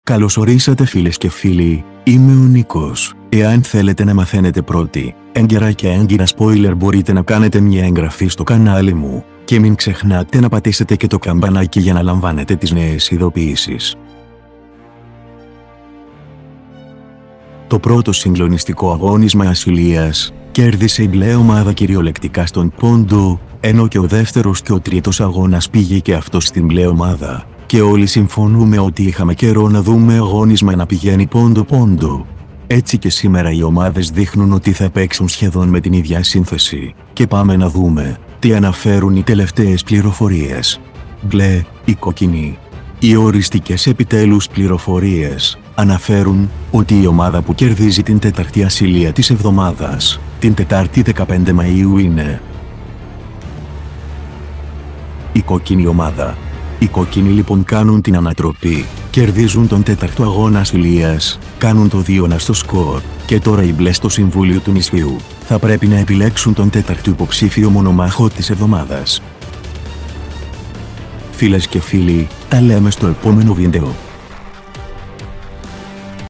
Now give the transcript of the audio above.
Καλώς ορίσατε φίλες και φίλοι, είμαι ο Νίκος. Εάν θέλετε να μαθαίνετε πρώτοι, έγκαιρα και έγκυρα spoiler, μπορείτε να κάνετε μια εγγραφή στο κανάλι μου, και μην ξεχνάτε να πατήσετε και το καμπανάκι για να λαμβάνετε τις νέες ειδοποιήσεις. Το πρώτο συγκλονιστικό αγώνισμα ασυλίας κέρδισε η μπλε ομάδα κυριολεκτικά στον πόντο, ενώ και ο δεύτερος και ο τρίτος αγώνας πήγε και αυτός στην μπλε ομάδα, και όλοι συμφωνούμε ότι είχαμε καιρό να δούμε αγώνισμα να πηγαίνει πόντο-πόντο. Έτσι και σήμερα οι ομάδες δείχνουν ότι θα παίξουν σχεδόν με την ίδια σύνθεση, και πάμε να δούμε τι αναφέρουν οι τελευταίες πληροφορίες. Μπλε, η κόκκινη. Οι οριστικές επιτέλους πληροφορίες αναφέρουν ότι η ομάδα που κερδίζει την τέταρτη ασυλία της εβδομάδας, την Τετάρτη 15 Μαΐου είναι η κόκκινη ομάδα. Οι κόκκινοι λοιπόν κάνουν την ανατροπή, κερδίζουν τον τέταρτο αγώνα ασυλίας, κάνουν το 2-1 στο σκορ, και τώρα οι μπλε στο Συμβούλιο του Νησιού θα πρέπει να επιλέξουν τον τέταρτο υποψήφιο μονομάχο της εβδομάδας. Φίλες και φίλοι, τα λέμε στο επόμενο βίντεο.